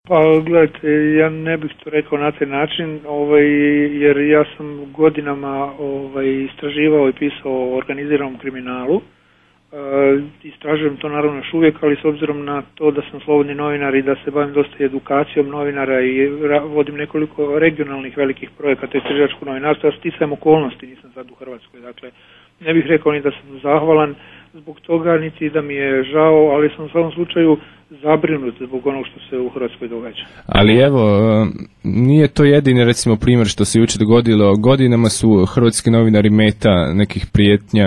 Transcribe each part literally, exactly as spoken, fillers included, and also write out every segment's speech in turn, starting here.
Pa gledajte, ja ne bih to rekao na taj način, ovaj, jer ja sam godinama ovaj, istraživao i pisao o organiziranom kriminalu. E, istražujem to naravno još uvijek, ali s obzirom na to da sam slobodni novinar i da se bavim dosta edukacijom novinara i vodim nekoliko regionalnih velikih projekata istraživačkog novinarstva, ja sticajem okolnosti, nisam sad u Hrvatskoj, dakle ne bih rekao ni da sam zahvalan zbog toga, niti da mi je žao, ali sam u svakom slučaju zabrinut zbog onog što se u Hrvatskoj događa. Ali evo, nije to jedini recimo primjer što se jučer dogodilo. Godinama su hrvatski novinari meta nekih prijetnja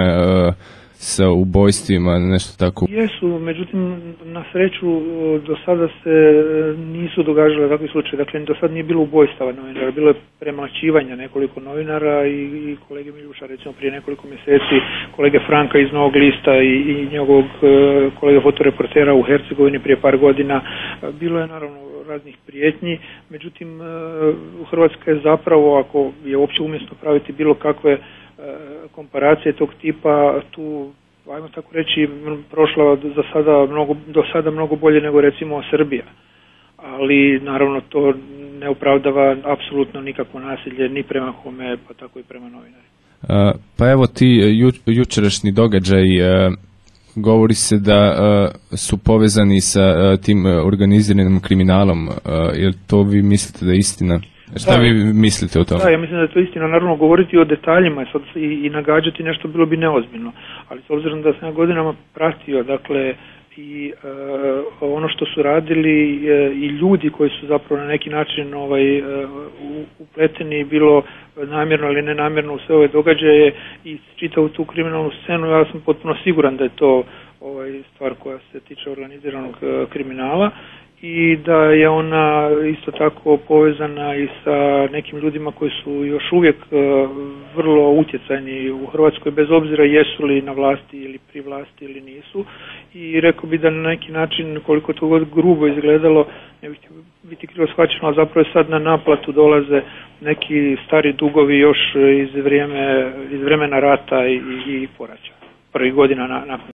sa ubojstvima, nešto tako. Jesu, međutim, na sreću do sada se nisu događale takvi slučaje. Dakle, do sada nije bilo ubojstava novinara, bilo je premlaćivanja nekoliko novinara i, i kolege Miljuša, recimo prije nekoliko mjeseci, kolege Franka iz Novog lista i, i njegovog kolega fotoreportera u Hercegovini prije par godina. Bilo je naravno raznih prijetnji, međutim, Hrvatska je zapravo, ako je uopće umjesno praviti bilo kakve komparacije tog tipa, tu, ajmo tako reći, prošla za sada mnogo, do sada mnogo bolje nego recimo Srbija. Ali naravno to ne opravdava apsolutno nikakvo nasilje ni prema kome, pa tako i prema novinarima. Uh, pa evo ti ju, jučerašnji događaj, uh, govori se da uh, su povezani sa uh, tim organiziranim kriminalom. Uh, jel to vi mislite da je istina? Šta da, vi mislite o tome? Da, ja mislim da je to istina. Naravno, govoriti o detaljima sad i, i nagađati nešto bilo bi neozbiljno. Ali s obzirom da sam ja godinama pratio, dakle, i e, ono što su radili e, i ljudi koji su zapravo na neki način ovaj, e, upleteni, bilo namjerno ili nenamjerno u sve ove događaje i čitavu tu kriminalnu scenu, ja sam potpuno siguran da je to ovaj, stvar koja se tiče organiziranog e, kriminala. I da je ona isto tako povezana i sa nekim ljudima koji su još uvijek vrlo utjecajni u Hrvatskoj, bez obzira jesu li na vlasti ili pri vlasti ili nisu. I rekao bi da na neki način, koliko to god grubo izgledalo, ne bih biti krivo shvaćeno, a zapravo sad na naplatu dolaze neki stari dugovi još iz, vrijeme, iz vremena rata i, i poraća, prvih godina na, nakon